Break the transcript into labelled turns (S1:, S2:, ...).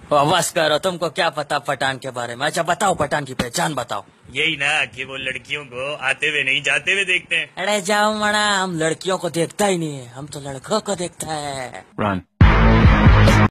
S1: बस करो, तुमको क्या पता पठान के बारे में। अच्छा बताओ, पठान की पहचान बताओ।
S2: यही ना कि वो लड़कियों को आते हुए नहीं जाते हुए देखते हैं।
S1: अरे जाओ मना, हम लड़कियों को देखता ही नहीं है, हम तो लड़कों को देखता है।
S3: Run.